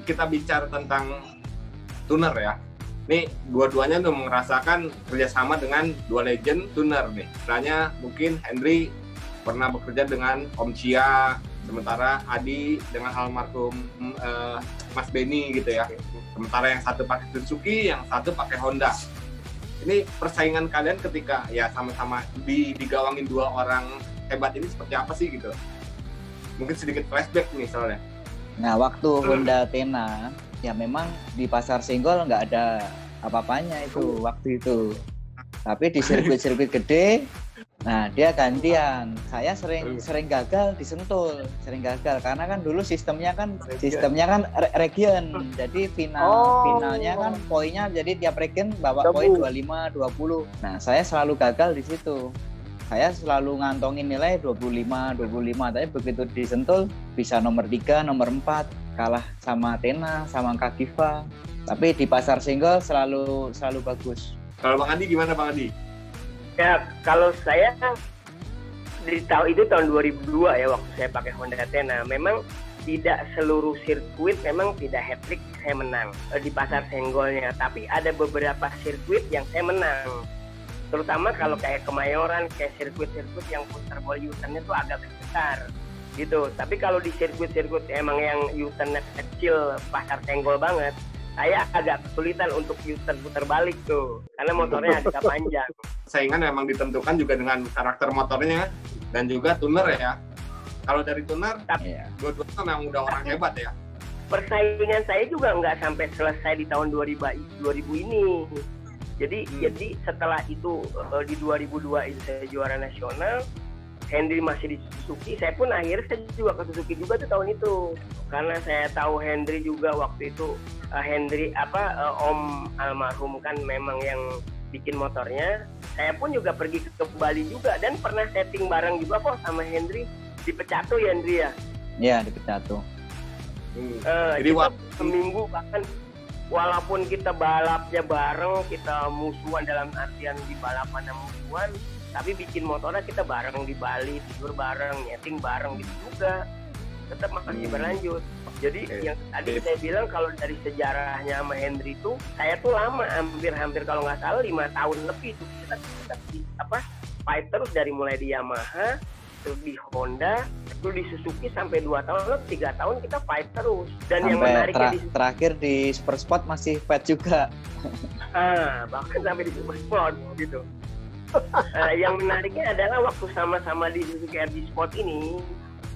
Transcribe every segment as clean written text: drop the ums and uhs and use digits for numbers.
kita bicara tentang tuner ya. Nih dua-duanya tuh merasakan kerjasama dengan dua legend tuner nih. Misalnya mungkin Henry pernah bekerja dengan Om Chia, sementara Adi dengan almarhum Mas Benny gitu ya. Sementara yang satu pakai Suzuki, yang satu pakai Honda. Ini persaingan kalian ketika ya sama-sama digawangin dua orang hebat ini seperti apa sih gitu? Mungkin sedikit flashback nih soalnya. Nah, waktu Honda Athena ya memang di pasar senggol nggak ada apa-apanya itu waktu itu. Tapi di sirkuit-sirkuit gede, nah dia gantian. Saya sering gagal di Sentul, sering gagal karena kan dulu sistemnya kan region. Jadi finalnya kan poinnya jadi tiap region bawa poin 25, 20. Nah, saya selalu gagal di situ. Saya selalu ngantongin nilai 25, tapi begitu di Sentul bisa nomor 3, nomor 4, kalah sama Athena, sama Kagiva. Tapi di pasar single selalu bagus. Kalau Bang Adi gimana Bang Adi? Ya, kalau saya di tahun 2002 ya waktu saya pakai Honda Athena, memang tidak seluruh sirkuit memang tidak hat-trick saya menang di pasar senggolnya, tapi ada beberapa sirkuit yang saya menang. Terutama kalau kayak Kemayoran, kayak sirkuit-sirkuit yang putar bola U-turn-nya tuh agak besar gitu. Tapi kalau di sirkuit-sirkuit emang yang U-turn-nya kecil, pasar senggol banget, saya agak kesulitan untuk U-turn putar balik tuh, karena motornya agak panjang. Saingan memang ditentukan juga dengan karakter motornya dan juga tuner ya. Kalau dari tuner, dua-duanya memang udah orang hebat ya. Persaingan saya juga nggak sampai selesai di tahun 2000 ini. Jadi setelah itu di 2002 itu saya juara nasional, Henry masih di Suzuki, saya pun akhirnya saya juga ke Suzuki juga tuh tahun itu. Karena saya tahu Henry juga waktu itu Om almarhum kan memang yang bikin motornya. Saya pun juga pergi ke Bali juga dan pernah setting bareng juga kok sama Henry di Pecatu ya Henry ya? Iya di Pecatu. Jadi seminggu bahkan walaupun kita balapnya bareng, kita musuhan dalam artian di balapan yang musuhan, tapi bikin motornya kita bareng di Bali, tidur bareng, nyeting bareng gitu juga. Tetap masih berlanjut. Jadi yang tadi saya bilang kalau dari sejarahnya sama Henry itu, saya tuh lama, hampir kalau nggak salah 5 tahun lebih itu kita fight terus dari mulai di Yamaha, terus di Honda, terus di Suzuki sampai 2 tahun lebih, 3 tahun kita fight terus. Dan sampai yang menariknya terakhir di Super Sport masih fight juga. Bahkan sampai di Super Sport gitu. Yang menariknya adalah waktu sama-sama di Suzuki RD Sport ini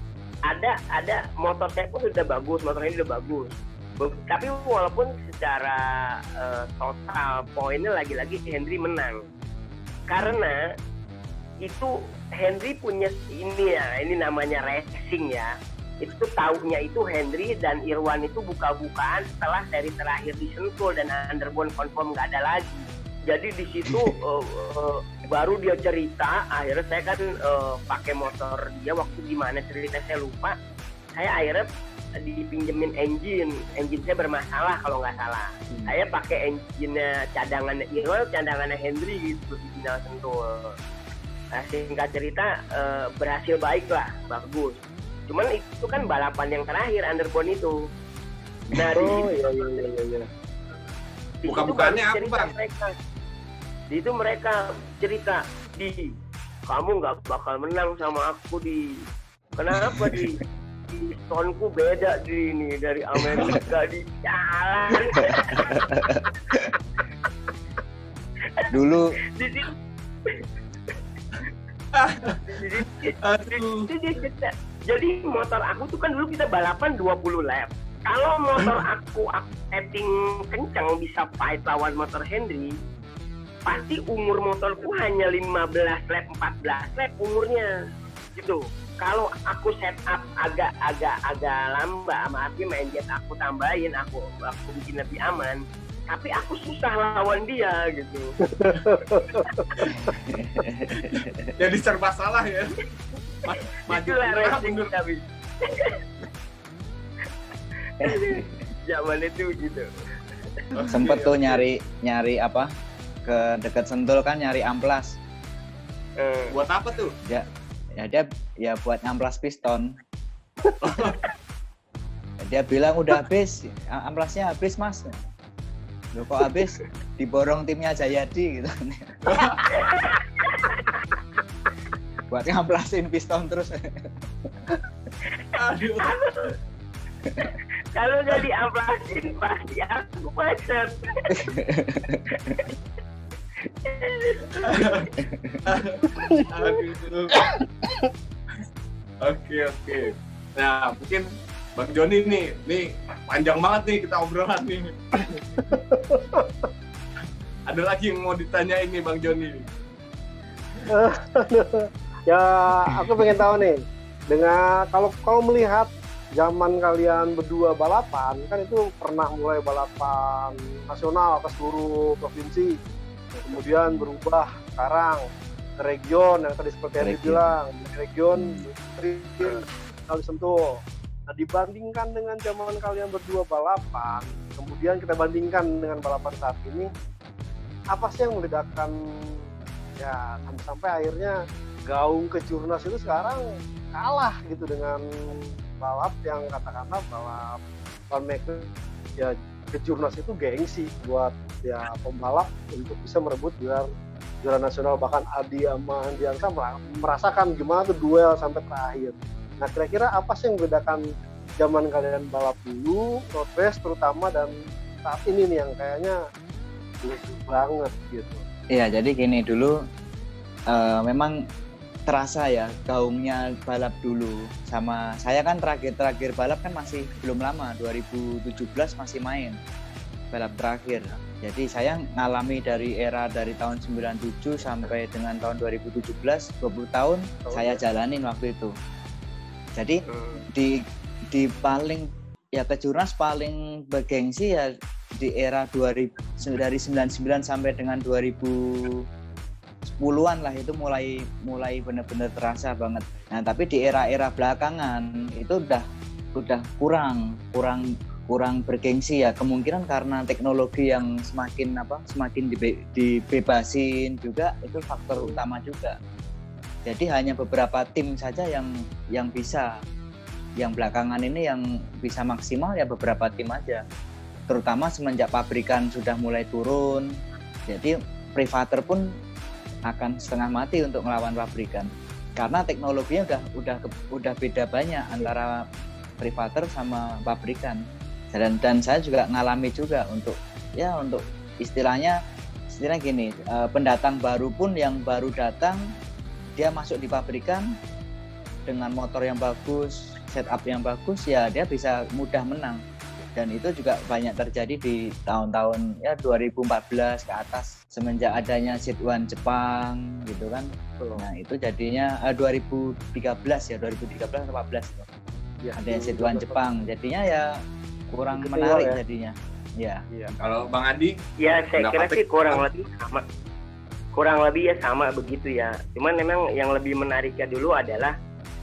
ada motor saya pun sudah bagus, motor ini sudah bagus. Tapi walaupun secara total poinnya lagi-lagi Henry menang. Karena itu Henry punya ini namanya racing ya. Itu taunya itu Henry dan Irwan itu buka-bukaan setelah seri terakhir di Sentul dan Underbone confirm nggak ada lagi. Jadi di situ baru dia cerita, akhirnya saya kan pakai motor dia waktu gimana cerita saya lupa. Saya akhirnya dipinjemin engine saya bermasalah kalau nggak salah. Saya pakai engine-nya cadangannya Irwan, cadangannya Henry gitu di final Sentul. Nah, singkat cerita berhasil baik lah, bagus. Cuman itu kan balapan yang terakhir Underbone itu. Nah, iya. Buka-bukaannya apa Bang? Di itu mereka cerita, Di, kamu nggak bakal menang sama aku Di. Kenapa Di? Tonku beda Di ini dari Amerika di jalan. Dulu. Jadi motor aku tuh kan dulu kita balapan 20 lap. Kalau motor aku setting kencang bisa fight lawan motor Henry, pasti umur motorku hanya 15 lap, 14 lap umurnya gitu. Kalau aku setup agak lambat, artinya main jet aku tambahin, aku bikin lebih aman, tapi aku susah lawan dia gitu. Jadi serba salah ya. Itulah racing tapi. Zaman itu gitu. Sempet tuh nyari apa ke dekat Sentul kan, nyari amplas. Buat apa tuh? Ya dia buat ngamplas piston. Dia bilang udah habis, amplasnya habis mas. Loh kok habis? Diborong timnya Jayadi gitu. Buat ngamplasin piston terus. Aduh. Kalau udah diamplasin pasti aku macet. Aduh. Oke. Nah, mungkin Bang Joni nih panjang banget nih kita obrolan nih. Ada lagi yang mau ditanyain nih Bang Joni? Ya, aku pengen tahu nih, dengan kalau melihat zaman kalian berdua balapan, kan itu pernah mulai balapan nasional ke seluruh provinsi, kemudian berubah sekarang ke region yang tadi seperti yang dibilang, region kali Sentul. Nah, dibandingkan dengan zaman kalian berdua balapan, kemudian kita bandingkan dengan balapan saat ini, apa sih yang membedakan ya sampai akhirnya Gaung Kejurnas itu sekarang kalah gitu dengan balap yang katakanlah balap Maker ya Kejurnas itu gengsi buat ya pembalap untuk bisa merebut juara nasional, bahkan Adi sama Handiansa merasakan gimana tuh duel sampai terakhir. Nah, kira-kira apa sih yang membedakan zaman kalian balap dulu, road race terutama, dan saat ini nih yang kayaknya lucu banget gitu? Iya, jadi gini dulu memang terasa ya gaungnya balap dulu sama saya kan terakhir balap kan masih belum lama, 2017 masih main balap terakhir. Jadi saya ngalami dari tahun 97 sampai dengan tahun 2017, 20 tahun saya jalanin waktu itu. Jadi di paling ya Kejurnas paling bergengsi ya di era 2000 dari 99 sampai dengan 2010-an lah, itu mulai benar-benar terasa banget. Nah, tapi di era-era belakangan itu udah kurang bergengsi ya, kemungkinan karena teknologi yang semakin dibebasin juga, itu faktor utama juga. Jadi hanya beberapa tim saja yang bisa, yang belakangan ini yang bisa maksimal ya beberapa tim aja. Terutama semenjak pabrikan sudah mulai turun, jadi privater pun akan setengah mati untuk melawan pabrikan. Karena teknologinya udah beda banyak antara privater sama pabrikan. Dan saya juga ngalami juga untuk istilahnya gini, pendatang baru pun yang baru datang, dia masuk di pabrikan dengan motor yang bagus, setup yang bagus, ya dia bisa mudah menang. Dan itu juga banyak terjadi di tahun-tahun ya 2014 ke atas, semenjak adanya Seat-One Jepang gitu kan. Nah itu jadinya 2013 atau 14 ya, adanya Seat-One Jepang, jadinya ya kurang menarik ya jadinya. Ya. Kalau Bang Adi? Ya saya kira sih kurang lebih ya sama begitu ya. Cuman memang yang lebih menariknya dulu adalah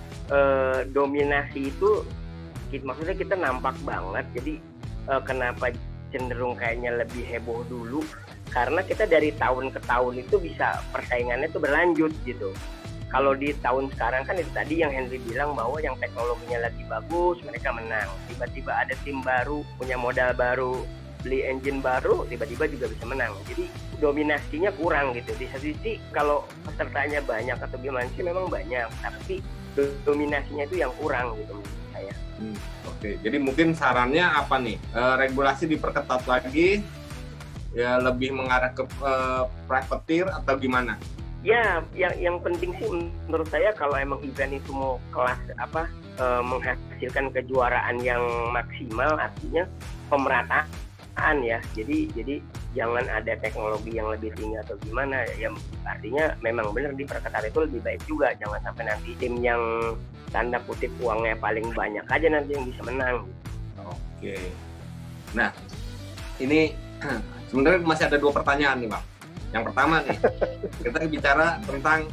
dominasi itu, maksudnya kita nampak banget. Jadi kenapa cenderung kayaknya lebih heboh dulu, karena kita dari tahun ke tahun itu bisa persaingannya itu berlanjut gitu. Kalau di tahun sekarang kan itu tadi yang Henry bilang bahwa yang teknologinya lagi bagus mereka menang. Tiba-tiba ada tim baru, punya modal baru, beli engine baru, tiba-tiba juga bisa menang. Jadi dominasinya kurang gitu. Di satu sisi kalau pesertanya banyak atau gimana sih memang banyak, tapi dominasinya itu yang kurang gitu menurut saya. Oke, jadi mungkin sarannya apa nih? Regulasi diperketat lagi, ya lebih mengarah ke privateer atau gimana? Ya, yang penting sih menurut saya kalau emang event itu mau kelas menghasilkan kejuaraan yang maksimal, artinya pemerataan ya. Jadi jangan ada teknologi yang lebih tinggi atau gimana. Ya artinya memang benar diperketat itu lebih baik juga. Jangan sampai nanti tim yang tanda kutip uangnya paling banyak aja nanti yang bisa menang. Oke. Nah, ini sebenarnya masih ada 2 pertanyaan nih, Bang. Yang pertama nih, kita bicara tentang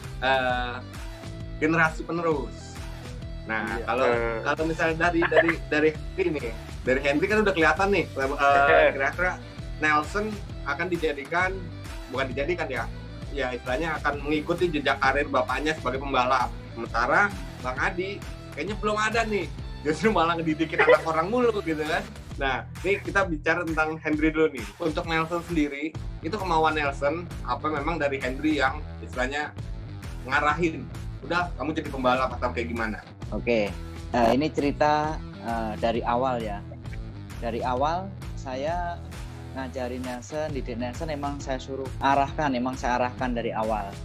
generasi penerus. Nah, kalau misalnya dari Henry kan udah kelihatan nih, kira-kira Nelson akan bukan dijadikan ya istilahnya akan mengikuti jejak karir bapaknya sebagai pembalap. Sementara Bang Adi kayaknya belum ada nih justru malah ngedidikin anak orang mulu gitu kan. Nah, ini kita bicara tentang Henry dulu nih. Untuk Nelson sendiri, itu kemauan Nelson apa memang dari Henry yang istilahnya ngarahin, udah kamu jadi pembalap atau kayak gimana? Oke, ini cerita dari awal ya. Dari awal saya ngajarin Nelson, didik Nelson emang saya arahkan dari awal.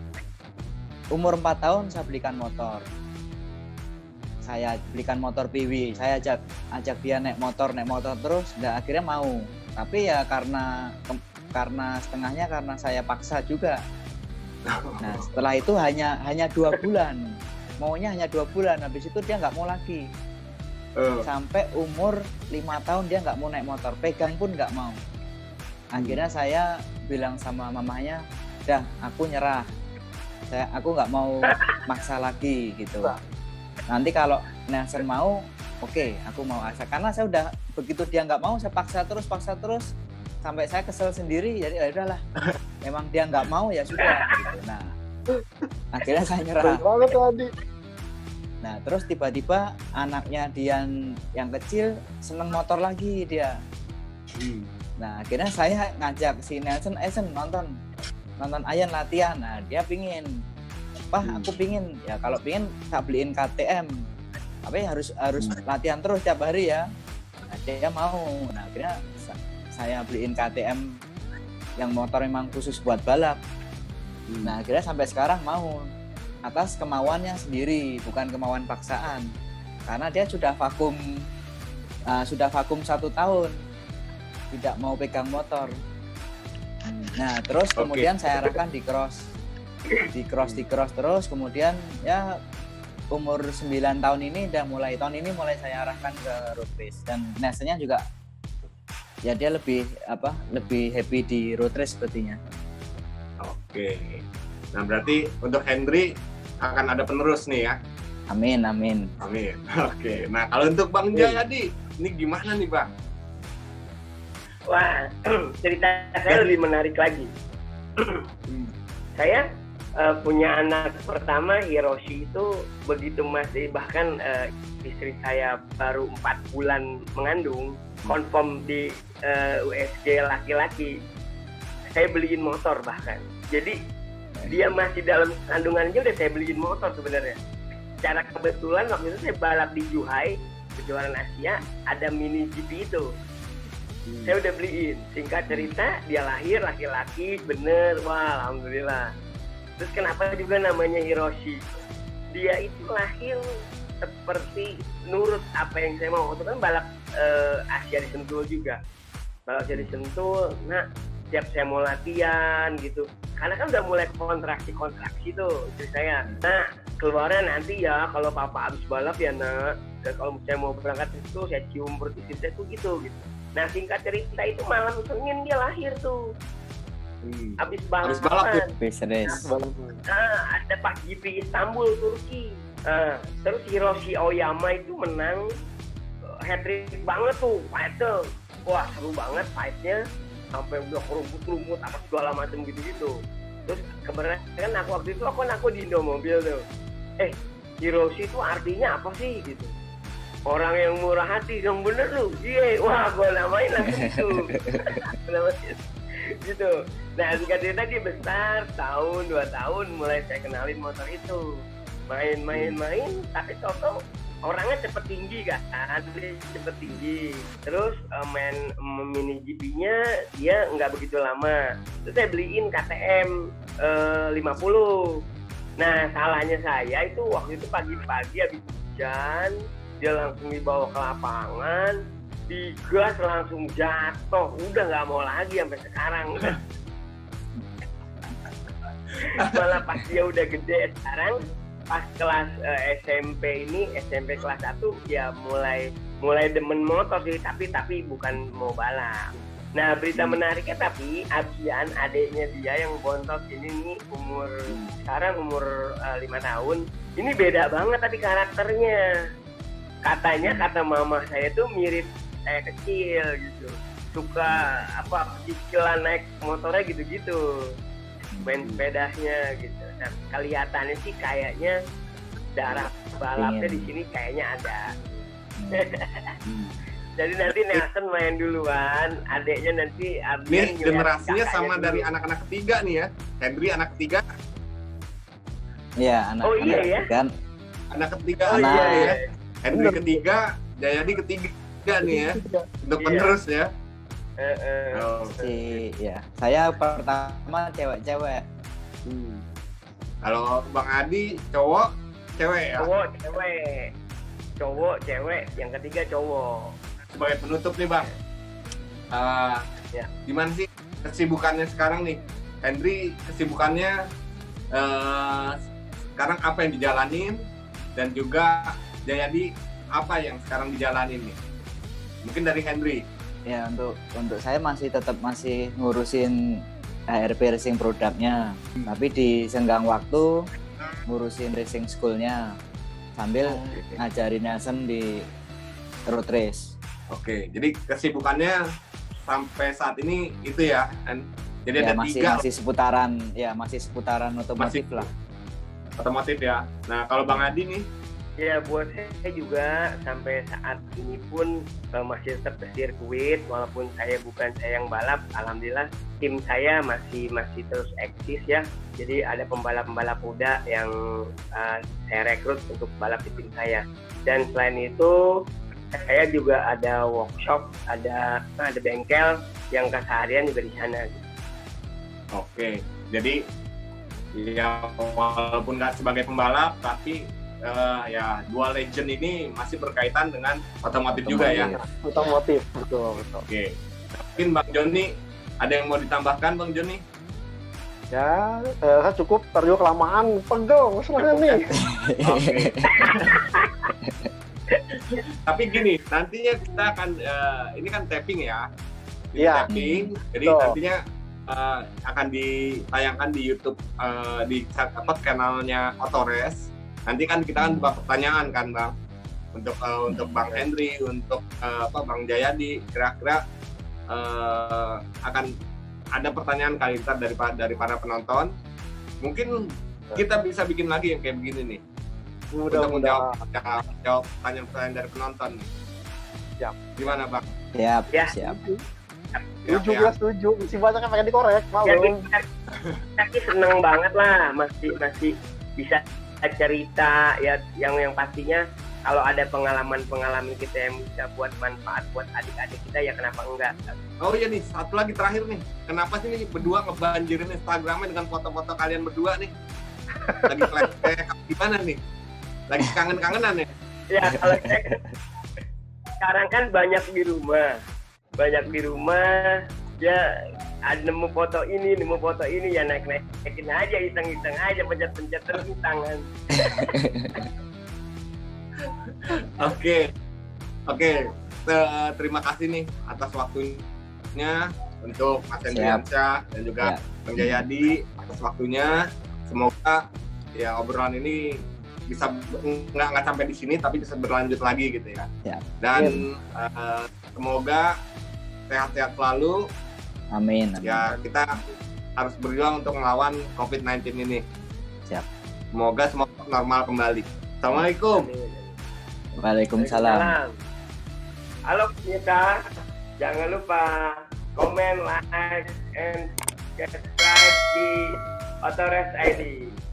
Umur 4 tahun saya belikan motor. Saya belikan motor PW, saya ajak dia naik motor terus, akhirnya mau. Tapi ya karena setengahnya karena saya paksa juga. Nah setelah itu hanya 2 bulan, maunya hanya 2 bulan, habis itu dia nggak mau lagi. Sampai umur 5 tahun dia nggak mau naik motor, pegang pun nggak mau. Akhirnya saya bilang sama mamanya, dah aku nyerah, aku nggak mau maksa lagi gitu. Nanti kalau Nelson mau, oke, aku mau asal. Karena saya udah begitu dia nggak mau, saya paksa terus sampai saya kesel sendiri. Jadi ya udahlah, memang dia nggak mau ya sudah. Gitu. Nah, akhirnya saya nyerah. Nah, terus tiba-tiba anaknya Dian yang kecil seneng motor lagi dia. Nah, akhirnya saya ngajak si Nelson, nonton Ayan latihan. Nah, dia pingin. Pak, aku pingin. Ya kalau pingin tak beliin KTM. Tapi harus latihan terus tiap hari ya. Nah, dia mau. Nah, akhirnya saya beliin KTM yang motor memang khusus buat balap. Nah, akhirnya sampai sekarang mau. Atas kemauannya sendiri, bukan kemauan paksaan. Karena dia sudah vakum 1 tahun. Tidak mau pegang motor. Nah, terus kemudian saya arahkan di cross terus, kemudian ya umur 9 tahun ini mulai saya arahkan ke road race, dan Nelsonnya juga ya dia lebih happy di road race sepertinya. Oke. Nah, berarti untuk Henry akan ada penerus nih ya. Amin. Oke. Nah, kalau untuk Bang Jayadi, ini gimana nih, Bang? Wah, cerita saya lebih menarik lagi. Saya punya anak pertama, Hiroshi, itu begitu masih bahkan istri saya baru 4 bulan mengandung, confirm di USG laki-laki, saya beliin motor bahkan. Jadi dia masih dalam kandungan aja udah saya beliin motor sebenarnya. Secara kebetulan waktu itu saya balap di Zhuhai, kejuaraan Asia, ada mini GP itu. Saya udah beliin. Singkat cerita, dia lahir laki-laki, bener, wah alhamdulillah. Terus kenapa juga namanya Hiroshi? Dia itu lahir seperti nurut apa yang saya mau. Waktu kan balap Asia di Sentul juga. Balap Asia di Sentul, nah setiap saya mau latihan gitu. Karena kan udah mulai kontraksi tuh istri saya. Nah, keluarnya nanti ya kalau papa habis balap ya nak. Dan kalau saya mau berangkat itu saya cium perut istri saya tuh gitu. Nah, singkat cerita itu malam Senin dia lahir tuh. Habis balap ya. Ada Pak GP Istanbul, Turki. Terus Hiroshi Oyama itu menang hat-trick banget tuh, fighter. Wah, seru banget fight-nya. Sampai udah kerumut apa segala macam gitu-gitu. Terus kebetulan aku waktu itu aku di Indomobil tuh. Hiroshi itu artinya apa sih gitu? Orang yang murah hati, yang bener lu. Iya, wah gue namain langsung itu. Gitu. Nah, singkat cerita dia besar, 1-2 tahun mulai saya kenalin motor itu. Main, tapi toto orangnya cepet tinggi kan, cepet tinggi. Terus main mini GP-nya dia nggak begitu lama. Terus saya beliin KTM 50. Nah, salahnya saya itu waktu itu pagi-pagi habis hujan, dia langsung dibawa ke lapangan, digas langsung jatuh, udah nggak mau lagi sampai sekarang. Malah pas dia udah gede sekarang, pas kelas SMP kelas 1 ya mulai demen motor sih, tapi bukan mau balap. Nah, berita menariknya tapi Abian, adiknya dia yang bontot ini nih sekarang umur 5 tahun. Ini beda banget tapi karakternya. Kata mama saya tuh mirip saya kecil gitu. Suka cicilan naik motornya gitu-gitu. Main sepedanya gitu. Nah, kelihatannya sih kayaknya darah balapnya di sini kayaknya ada. Jadi nanti Nelson main duluan, adiknya nanti Ardian. Nih ngeliat generasinya kakaknya sama dulu. dari anak-anak ketiga nih ya. Henry anak ketiga, Iya, anak Oh, iya, ya? kan anak ketiga Oh, Anak- iya, ya. iya. Henry ketiga, Jayadi ketiga nih ya. Untuk Iya. penerus ya. Oh. si ya. Saya pertama cewek-cewek. Kalau Bang Adi cowok, cewek ya. Cowok, cewek, yang ketiga cowok. Sebagai penutup nih Bang, Ya. gimana sih kesibukannya sekarang nih? Henry kesibukannya sekarang apa yang dijalanin, dan juga Jayadi apa yang sekarang dijalanin nih? Mungkin dari Henry. Ya, untuk saya tetap masih ngurusin HRP Racing produknya, tapi di senggang waktu ngurusin racing schoolnya sambil ngajarin Nelson di road race. Oke, jadi kesibukannya sampai saat ini itu ya. Jadi Ya, ada masih tiga masih seputaran otomotif lah. otomotif ya. Nah, kalau Bang Adi nih, Ya buat saya juga sampai saat ini pun masih tetap ke sirkuit, walaupun saya yang balap. Alhamdulillah tim saya masih terus eksis ya. Jadi ada pembalap-pembalap muda yang saya rekrut untuk balap di tim saya. Dan selain itu saya juga ada workshop, ada bengkel yang keseharian juga di sana. oke. Jadi ya walaupun nggak sebagai pembalap, tapi ya dua legend ini masih berkaitan dengan otomotif juga ya. Otomotif, betul. Oke. Mungkin Bang Joni ada yang mau ditambahkan Bang Joni? Ya, saya cukup, ntar juga kelamaan, pegel, masalahnya nih. Oke. Tapi gini, nantinya kita akan ini kan tapping ya. Ini Iya. tapping. Jadi Betul. nantinya akan ditayangkan di YouTube di kanalnya Otores. Nanti kan kita kan buka pertanyaan kan Bang, untuk Bang Henry, untuk Bang Jayadi, kira-kira akan ada pertanyaan kali dari para penonton. Mungkin kita bisa bikin lagi yang kayak begini nih, untuk Mudah-mudahan. menjawab pertanyaan-pertanyaan dari penonton nih. Siap. Gimana Bang? Siap, Ya. siap. Setuju, Ya, ya setuju. Masih banyak yang pengen dikorek, Jadi malu. tapi seneng banget lah, masih bisa cerita ya, yang pastinya kalau ada pengalaman kita yang bisa buat manfaat buat adik-adik kita, ya kenapa enggak. Oh iya nih, satu lagi terakhir nih. Kenapa sih nih berdua ngebanjirin Instagramnya dengan foto-foto kalian berdua nih? Lagi flashback, gimana nih? Lagi kangen-kangenan ya? Ya kalau saya sekarang kan banyak di rumah ya, ada nemu foto ini ya naikin aja, iseng-iseng aja, pencet-pencet terus di tangan. Oke. Terima kasih nih atas waktunya untuk Mas Hendriansyah dan juga Bang Jayadi atas waktunya. Semoga ya obrolan ini bisa nggak sampai di sini, tapi bisa berlanjut lagi gitu ya. Siap. Dan semoga sehat-sehat selalu. Amin. Ya, kita harus berjuang untuk melawan COVID-19 ini. Siap. Semoga semua normal kembali. Assalamualaikum. Waalaikumsalam. Halo pemirsa, jangan lupa komen, like, and subscribe di Otores ID.